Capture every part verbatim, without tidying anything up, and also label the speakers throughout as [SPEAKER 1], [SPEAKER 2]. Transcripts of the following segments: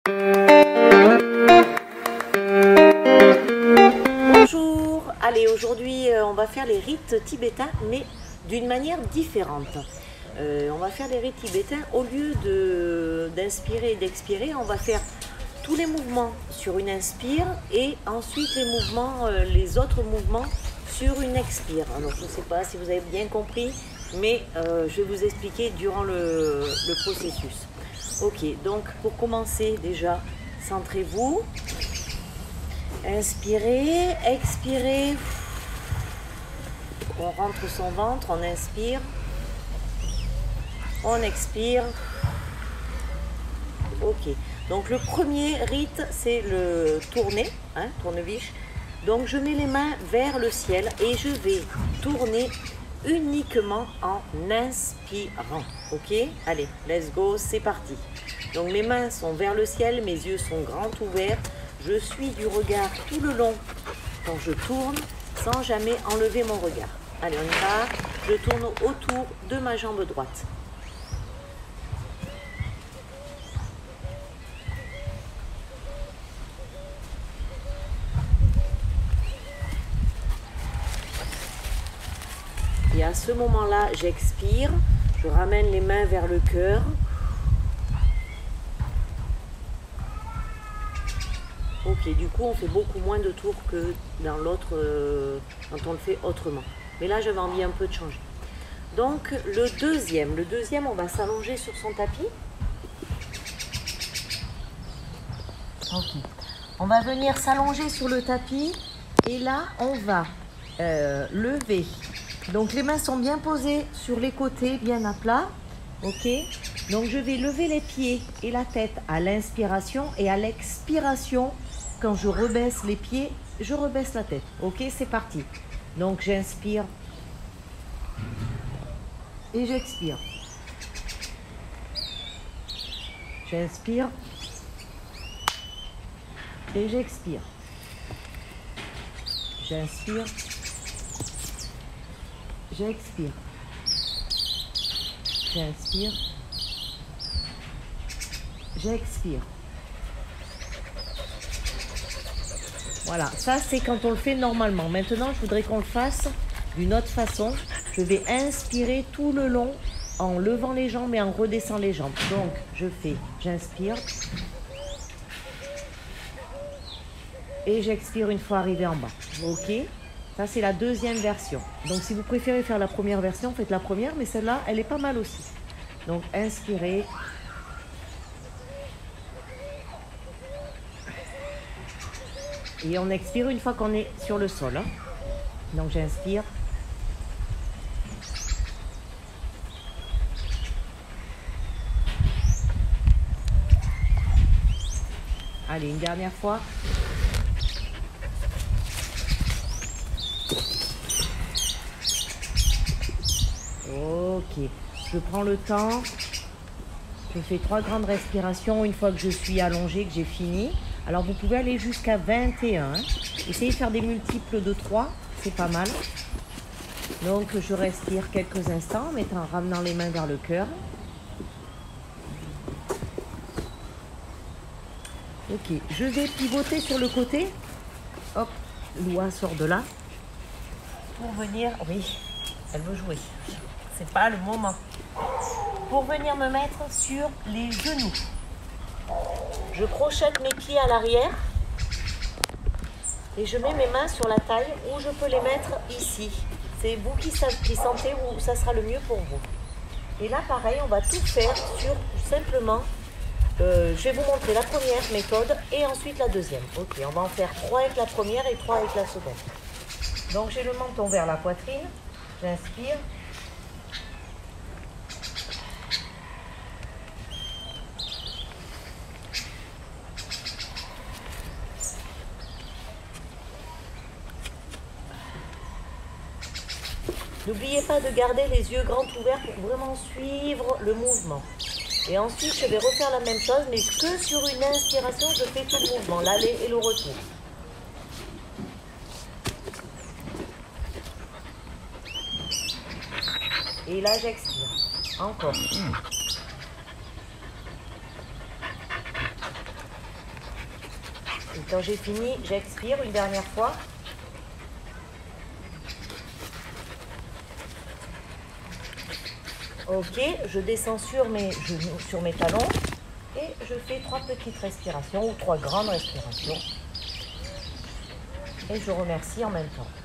[SPEAKER 1] Bonjour, allez, aujourd'hui euh, on va faire les rites tibétains mais d'une manière différente. Euh, on va faire les rites tibétains, au lieu de d'inspirer et d'expirer, on va faire tous les mouvements sur une inspire et ensuite les mouvements, euh, les autres mouvements sur une expire. Alors je ne sais pas si vous avez bien compris, mais euh, je vais vous expliquer durant le, le processus. Ok, donc pour commencer déjà, centrez-vous, inspirez, expirez, on rentre son ventre, on inspire, on expire. Ok, donc le premier rite c'est le tourner, hein, tourneviche. Donc je mets les mains vers le ciel et je vais tourner uniquement en inspirant. Ok, allez, let's go, c'est parti. Donc mes mains sont vers le ciel, mes yeux sont grands ouverts. Je suis du regard tout le long quand je tourne sans jamais enlever mon regard. Allez, on y va. Je tourne autour de ma jambe droite. Et à ce moment-là, j'expire, je ramène les mains vers le cœur. Ok, du coup, on fait beaucoup moins de tours que dans l'autre, euh, quand on le fait autrement. Mais là, j'avais envie un peu de changer. Donc, le deuxième, le deuxième, on va s'allonger sur son tapis. Ok. On va venir s'allonger sur le tapis et là, on va euh, lever. Donc les mains sont bien posées sur les côtés, bien à plat. Ok. Donc je vais lever les pieds et la tête à l'inspiration et à l'expiration, quand je rebaisse les pieds, je rebaisse la tête. Ok, c'est parti. Donc j'inspire et j'expire. J'inspire et j'expire. J'inspire. J'expire. J'inspire. J'expire. Voilà, ça c'est quand on le fait normalement. Maintenant, je voudrais qu'on le fasse d'une autre façon. Je vais inspirer tout le long en levant les jambes et en redescendant les jambes. Donc, je fais, j'inspire. Et j'expire une fois arrivé en bas. Ok ? Ça, c'est la deuxième version. Donc, si vous préférez faire la première version, faites la première, mais celle-là, elle est pas mal aussi. Donc, inspirez. Et on expire une fois qu'on est sur le sol. Hein. Donc, j'inspire. Allez, une dernière fois. Ok, je prends le temps, je fais trois grandes respirations une fois que je suis allongée, que j'ai fini. Alors vous pouvez aller jusqu'à vingt et un. Hein. Essayez de faire des multiples de trois, c'est pas mal. Donc je respire quelques instants en ramenant les mains vers le cœur. Ok, je vais pivoter sur le côté. Hop, Loa sort de là. Pour venir, oui, elle veut jouer. C'est pas le moment. Pour venir me mettre sur les genoux. Je crochette mes pieds à l'arrière et je mets mes mains sur la taille ou je peux les mettre ici. C'est vous qui, qui sentez où ça sera le mieux pour vous. Et là, pareil, on va tout faire sur simplement. Euh, je vais vous montrer la première méthode et ensuite la deuxième. Ok, on va en faire trois avec la première et trois avec la seconde. Donc j'ai le menton vers la poitrine. J'inspire. N'oubliez pas de garder les yeux grands ouverts pour vraiment suivre le mouvement. Et ensuite, je vais refaire la même chose, mais que sur une inspiration, je fais tout le mouvement, l'aller et le retour. Et là, j'expire. Encore. Et quand j'ai fini, j'expire une dernière fois. Ok, je descends sur mes genoux, sur mes talons et je fais trois petites respirations ou trois grandes respirations. Et je remercie en même temps.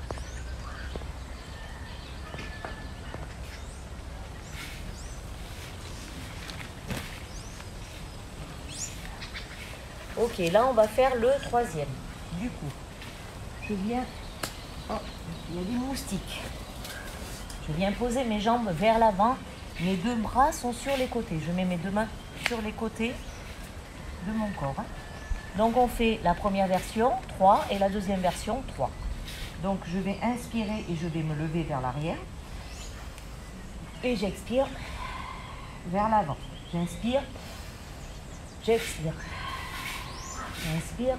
[SPEAKER 1] Ok, là on va faire le troisième. Du coup, je viens... Oh, il y a des moustiques. Je viens poser mes jambes vers l'avant. Mes deux bras sont sur les côtés. Je mets mes deux mains sur les côtés de mon corps. Donc on fait la première version, trois, et la deuxième version, trois. Donc je vais inspirer et je vais me lever vers l'arrière. Et j'expire vers l'avant. J'inspire, j'expire. J'inspire.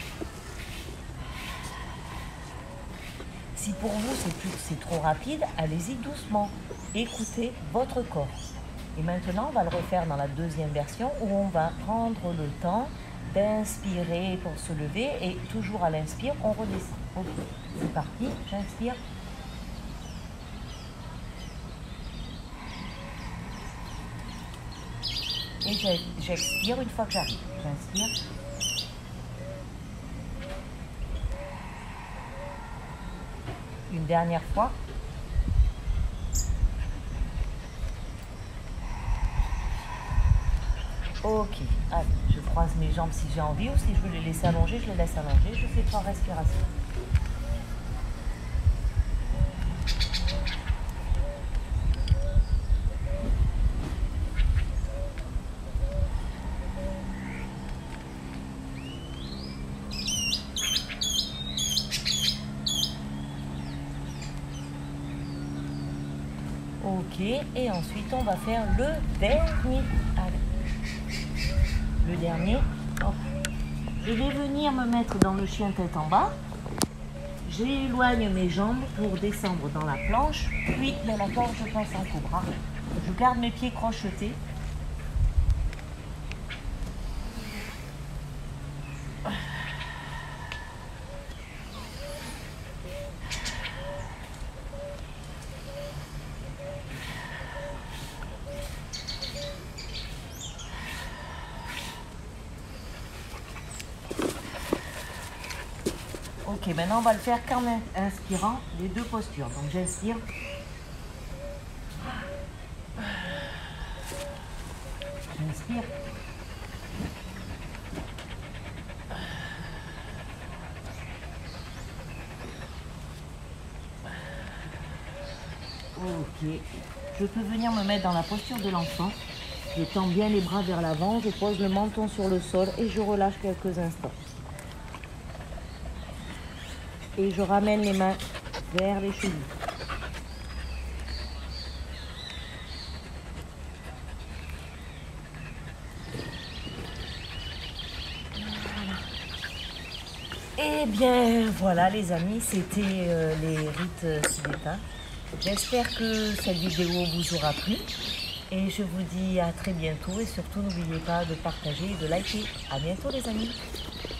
[SPEAKER 1] Si pour vous c'est plus, c'est trop rapide, allez-y doucement. Écoutez votre corps. Et maintenant, on va le refaire dans la deuxième version où on va prendre le temps d'inspirer pour se lever et toujours à l'inspire, on redescend. Ok, c'est parti, j'inspire. Et j'expire une fois que j'arrive. J'inspire. Une dernière fois. Ok, allez, je croise mes jambes si j'ai envie ou si je veux les laisser allonger, je les laisse allonger. Je fais trois respirations. Ok, et ensuite on va faire le dernier. Allez. Le dernier. Oh. Je vais venir me mettre dans le chien tête en bas. J'éloigne mes jambes pour descendre dans la planche. Puis dans la planche, je passe en cobra. Je garde mes pieds crochetés. Ok, maintenant on va le faire qu'en inspirant les deux postures. Donc j'inspire. J'inspire. Ok. Je peux venir me mettre dans la posture de l'enfant. Je tends bien les bras vers l'avant, je pose le menton sur le sol et je relâche quelques instants. Et je ramène les mains vers les chevilles. Eh bien voilà les amis, c'était euh, les rites tibétains. J'espère que cette vidéo vous aura plu. Et je vous dis à très bientôt et surtout n'oubliez pas de partager et de liker. À bientôt les amis.